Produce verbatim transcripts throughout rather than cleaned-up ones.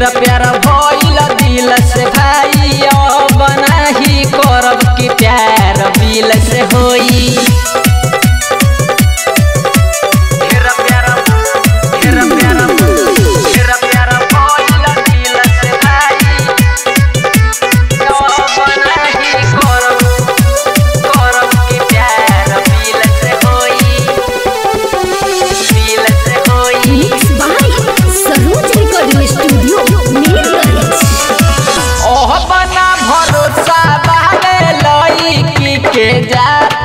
ढेर प्यार भइल दिल से भाई अब नाही करब की प्यार दिल से होई। के जात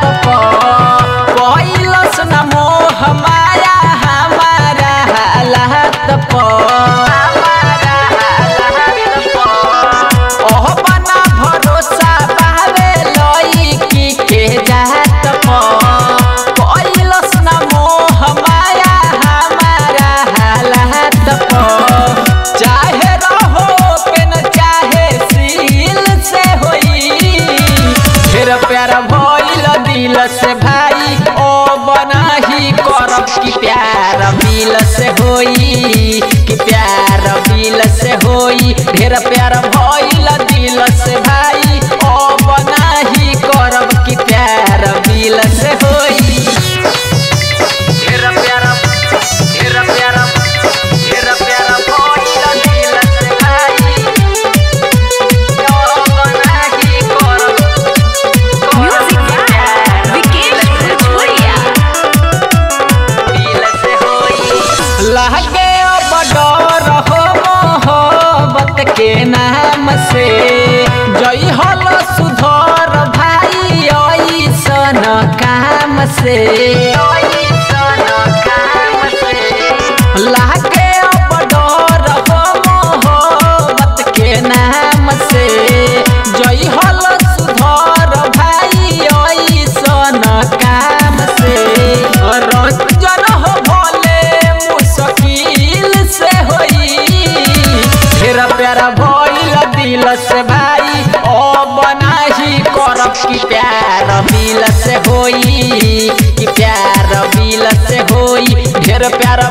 पहिलस न मोह माया हमारा हालत ओह बना भरोसा बावे लईकी के जात पहिलस न मोह माया हमारा हालत चाहे रहो पेन चाहे सील से होई। ढेर प्यार भइल दिल से भाई ओ बनाही करब की प्यार दिल से होई कि प्यार दिल से होई। ढेर प्यार भइल दिल से भाई ओ बनाही करब की प्यार दिल से होई। ढेर प्यार ढेर प्यार ढेर प्यार भइल दिल से भाई ओ बनाही करब लहगे बडर हो मोहब्बत के नाम से जई हल सुधर भाई ऐसन काम से लहगे बडर हो मोहब्बत के नाम से जई हल सुधर भाई ऐसन काम से रंजन हो भले मुश्किल से होई। ढेर प्यार भइल दिल से भाई ओ बनाही करब की प्यार दिल से होई कि प्यार दिल से होई। ढेर प्यार